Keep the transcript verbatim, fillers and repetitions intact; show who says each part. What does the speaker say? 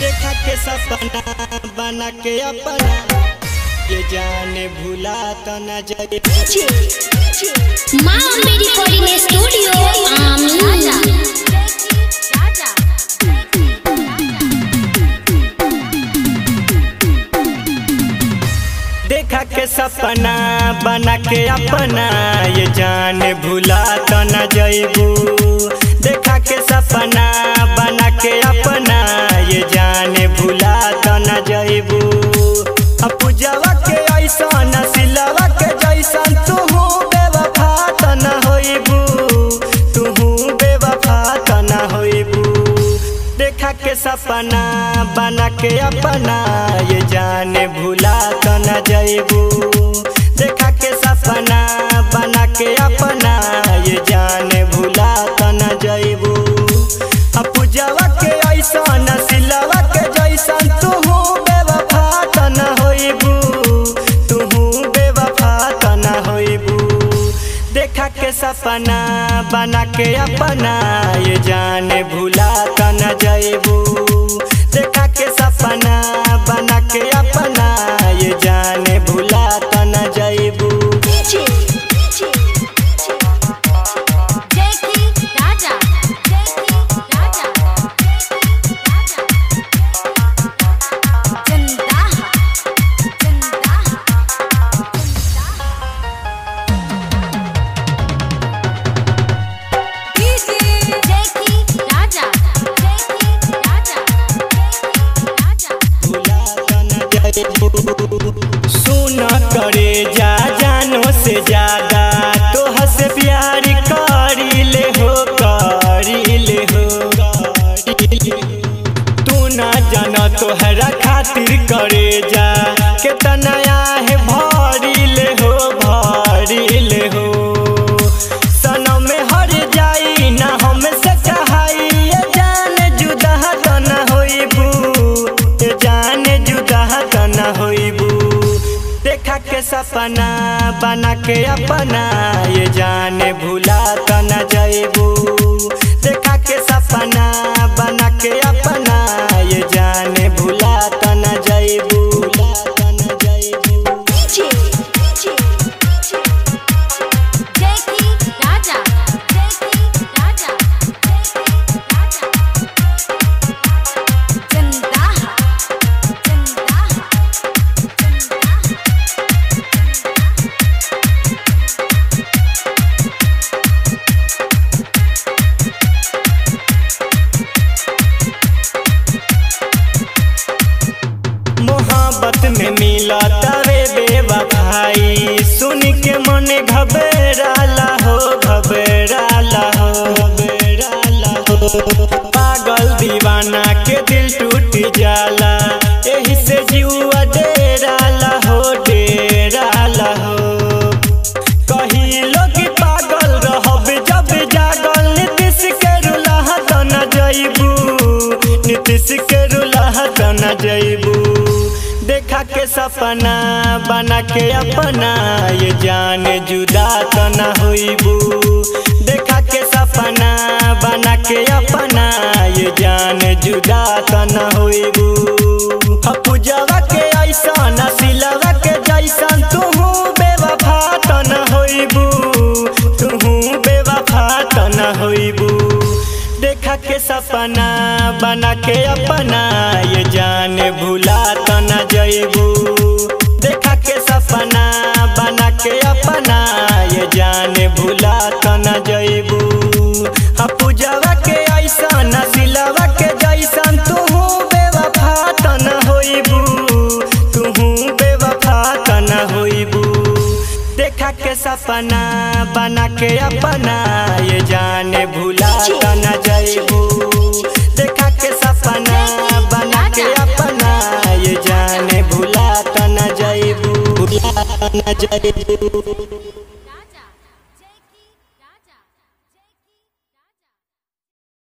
Speaker 1: देखा के सपना बना के अपना ये जाने भूला तो न जाए।
Speaker 2: माँ मेरी रिकॉर्डिंग स्टूडियो आमीन।
Speaker 1: देखा के सपना बना के अपना ये जाने भूला तो न जाइबू। देखा के सपना बना के अपना ये जाने भूला तो न जाइबू। पूजवा के ऐसा सिलवा के जैसा तुहू बेवफा तो न होइबू। तुहू बेवफा तो न होइबू। देखा के सपना बना के अपना ये जाने भूला तो न जाइबू। देखा के सपना बना के अपना ये जाने भूला तो न जाइबू। पूजवा के ऐसा सिलवा के जैसा तुहू बेवफा तो न होइबू। तुहू बेवफा तो न होइबू। देखा के सपना बना के अपना ये जाने भूला तो न जाइबू। देखा के सपना बना के अपना ये जाने भूला तो न जाइबू। सुन करे जा जानो से ज्यादा तो हस प्यार करी ले हो करी ले हो। तू न जाना तोहरा खातिर करे जा कितना है भरी ले हो भरी ले हो। सनम में हर जाई ना हमसे कहाई ये जान जुदा तो न होइबू। ये जान जुदा तो न होइबू। देखा के सपना बना के अपना ये जाने भूला तो न जाइबू। देखा के सपना बना के अपना ये जाने भूला तो न जाइबू। तो न जाइबू। मोहब्बत में मिला तवे बेवफाई सुन के मन घबराला हो घबराला हो घबराला हो। पागल दीवाना के दिल टूट जाला यही से जीवा डेराला हो डेराला हो। कही लोग पागल रहब जब जागल नीतीश के रुला तो न जाइबू। नीतीश के रुला तो न जाइबू। देखा के सपना बना के अपना ये जाने जुदा तो न होइबू। देखा के सपना बना के अपना ये जाने जुदा तो न होइबू। पूजवा के ऐसा न सिलवा के जैसा तुहू बेवफा तो न होइबू। तुहू बेवफा तो न होइबू। देखा के सपना बना के अपना ये जाने भूला तो न जाइबू। देखा के सपना बना के अपना ये जाने भूला तो न जाइबू। पूजवा के ऐसा न सिलवा के जैसा तुहू बेवफा तो न होइबू। तुहू बेवफा तो न होइबू। देखा के सपना बना के अपना ये जाने भूला तो न जाइबू। देखा के सपना बना के अपना ये जाने भूला तो न जाइबू। भूला तो न जाइबू।